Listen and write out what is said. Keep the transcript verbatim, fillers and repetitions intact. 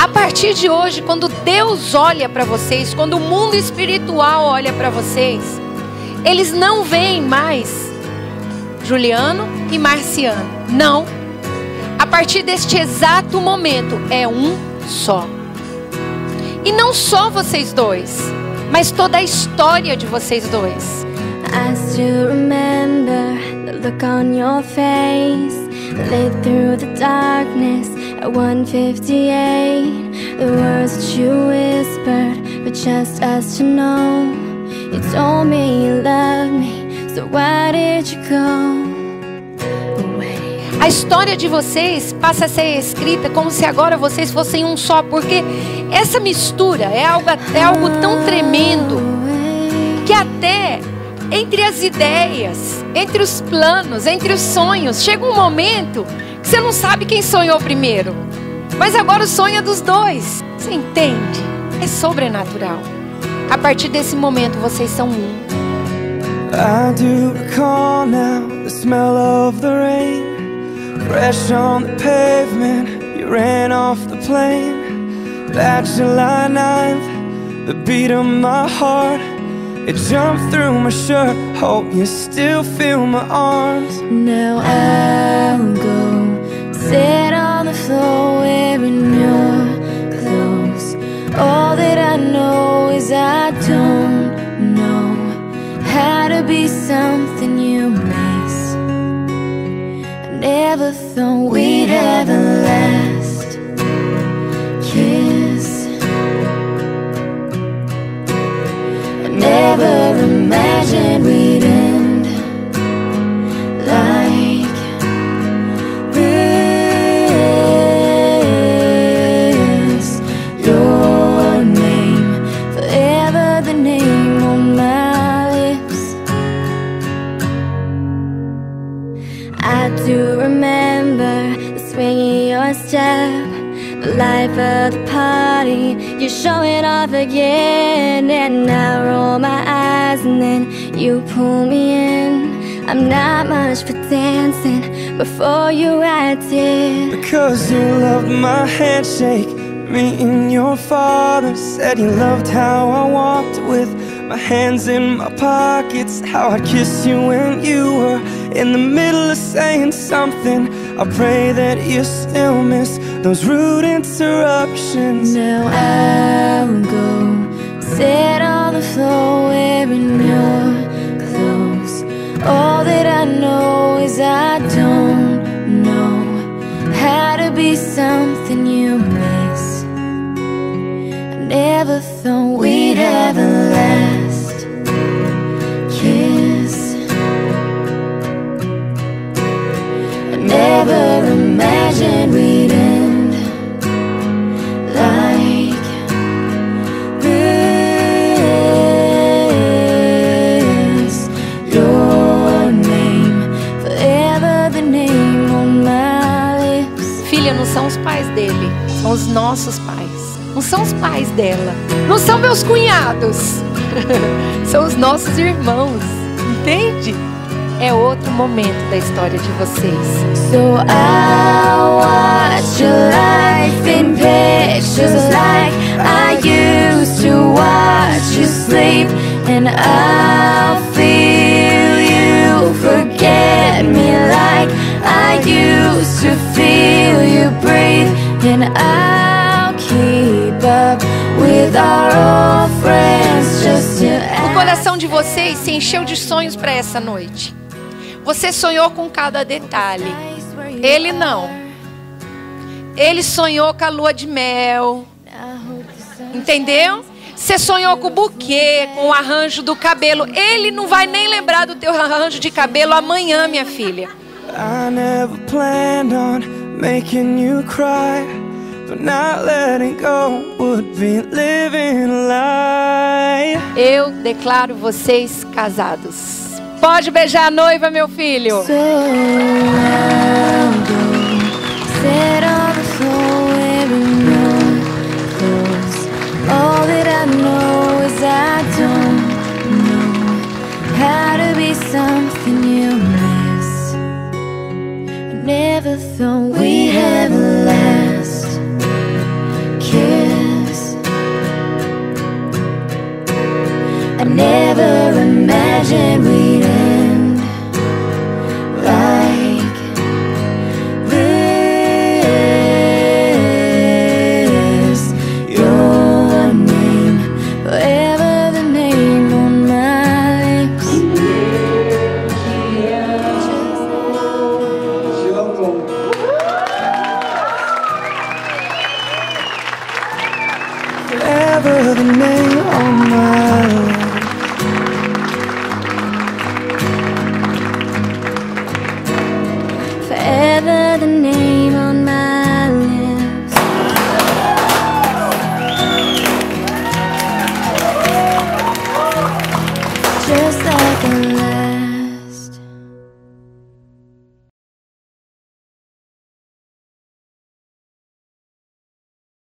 A partir de hoje, quando Deus olha para vocês, quando o mundo espiritual olha para vocês, eles não veem mais Juliano e Marciano. Não. A partir deste exato momento, é um só. E não só vocês dois, mas toda a história de vocês dois. I still remember the look on your face, lit through the darkness at one fifty-eight. The words that you whispered, but just us to know. You told me you loved me, so why did you go away? A história de vocês passa a ser escrita como se agora vocês fossem um só, porque essa mistura é algo, é algo tão tremendo que até entre as ideias, entre os planos, entre os sonhos, chega um momento que você não sabe quem sonhou primeiro, mas agora o sonho é dos dois. Você entende? É sobrenatural. A partir desse momento vocês são um. I do recall now the smell of the rain, fresh on the pavement, you ran off the plane. That July ninth, the beat of my heart, it jumped through my shirt. Hope you still feel my arms. Now I'll go sit on the floor wearing your clothes. All that I know is I don't know how to be something you miss. I never thought we'd have a last kiss. I never imagined we'd end like this. Your name, forever the name on my lips. I do remember the swing of your step, the life of the party, you're showing off again. And I roll my eyes and then you pull me in. I'm not much for dancing, before you I did. Because you loved my handshake, meeting your father. Said you loved how I walked with my hands in my pockets, how I'd kiss you when you were in the middle of saying something. I pray that you still miss those rude interruptions. Now I'll go sit on the floor wearing your clothes. All that I know is I don't know how to be something you miss. I never thought we'd have a last kiss. I never imagined we'd end like this. Your name, forever the name on my lips. Filha, não são os pais dele, são os nossos pais. Não são os pais dela, não são meus cunhados. São os nossos irmãos, entende? É outro momento da história de vocês. So I'll watch your life in pictures like I used to watch you sleep. And I'll feel you forget me like I used to feel you breathe. And I'll keep up with our old friends just to ask. O coração de vocês se encheu de sonhos para essa noite. Você sonhou com cada detalhe. Ele não. Ele sonhou com a lua de mel. Entendeu? Você sonhou com o buquê, com o arranjo do cabelo. Ele não vai nem lembrar do teu arranjo de cabelo amanhã, minha filha. I never planned on making you cry, but not letting go would be living a lie. Eu declaro vocês casados. Pode beijar a noiva, meu filho. So I'll go sit on the floor wearing your clothes. All that I know is I don't know how to be something you miss. I never thought we